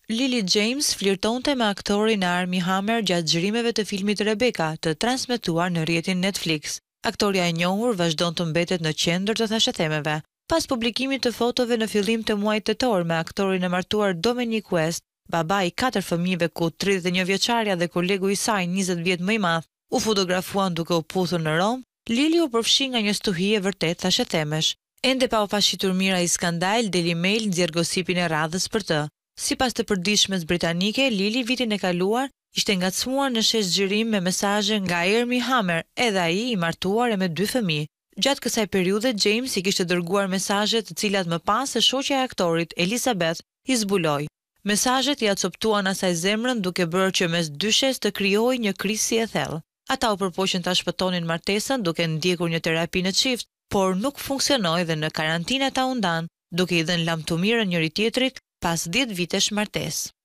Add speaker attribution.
Speaker 1: Lily James flirtonte me aktorin Armie Hammer gjatë xhirimeve të filmit Rebecca, të transmetuar në rrjetin Netflix. Aktoria e njohur vazhdon të mbetet në qendër të thashëthemeve. Pas publikimit të fotove në fillim të muajit tetor me aktorin e martuar Dominic West, baba i 4 fëmijëve ku 31 vjeçaria dhe kolegu i saj 20 vjet më i madh u fotografuan duke u puthur në Rom, Lily u përfshi nga një stuhi e vërtet thashëthemesh. Ende pa u pasqitur mira i skandal, Daily Mail nxjerr gosipin e radhës për të. Sipas të përditshmes britanike, Lily vitin e kaluar ishte ngacmuar në shesh xhirim me mesazhe nga Armie Hammer, edhe ai i martuar e me 2 fëmijë. Gjatë kësaj periudhe, James i kishte dërguar mesazhe të cilat më pas e shoqja e aktorit, Elizabeth, i zbuloi. Mesazhet i acoptuan asaj zemrën duke bërë që mes dyshes të krijojë një kriz e thellë. Ata u përpoqën ta shpëtonin martesën duke ndjekur një terapi në çift, por nuk funksionoi dhe në karantinë ata u ndan, duke i dhënë lam të mirë njëri tjetrit pas 10 vitesh martesë.